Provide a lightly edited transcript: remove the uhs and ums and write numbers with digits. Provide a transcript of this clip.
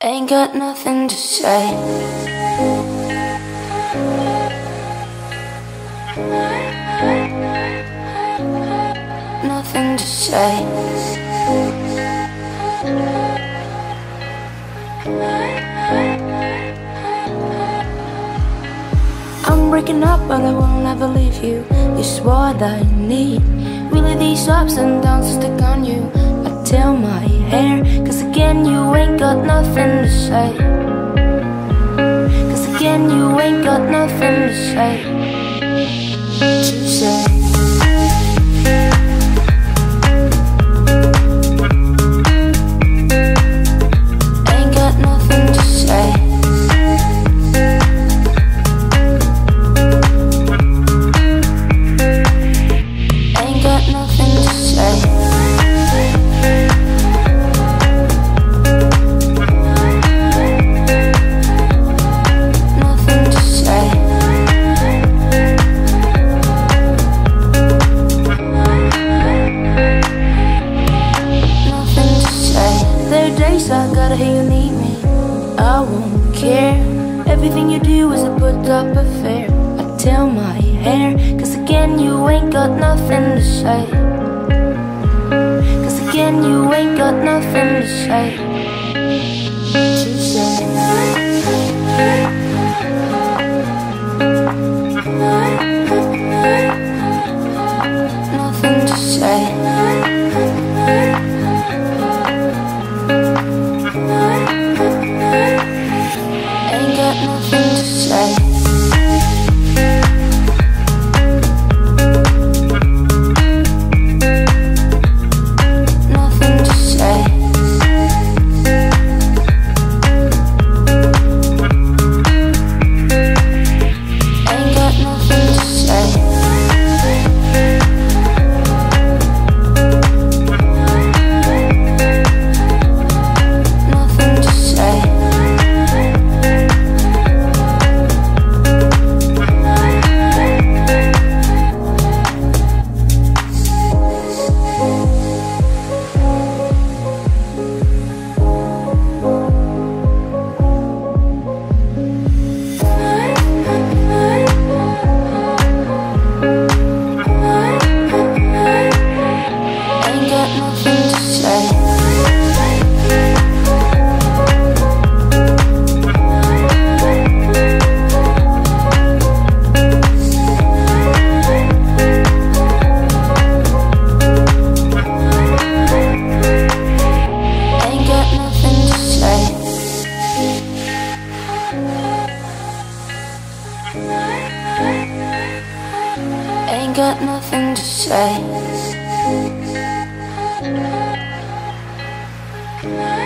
Ain't got nothing to say. Nothing to say. I'm breaking up, but I will never leave you. It's what I need. Really, these ups and downs to stick on you. I tell my hair, cause again you ain't got nothing to say. Cause again you ain't got nothing to say. To say. Ain't got nothing to say. Ain't got nothing to say. Nothing to say. Nothing to say. There are days I gotta hear you need me. I won't care. Everything you do is a put up affair. I tell my hair, cause again you ain't got nothing to say. Cause again you ain't got nothing to say. To say. Nothing to say. Ain't got nothing to say. Nothing to say. Ain't got nothing to say. Nothing to say. Ain't got nothing to say. Ain't got nothing to say. Ain't got nothing to say.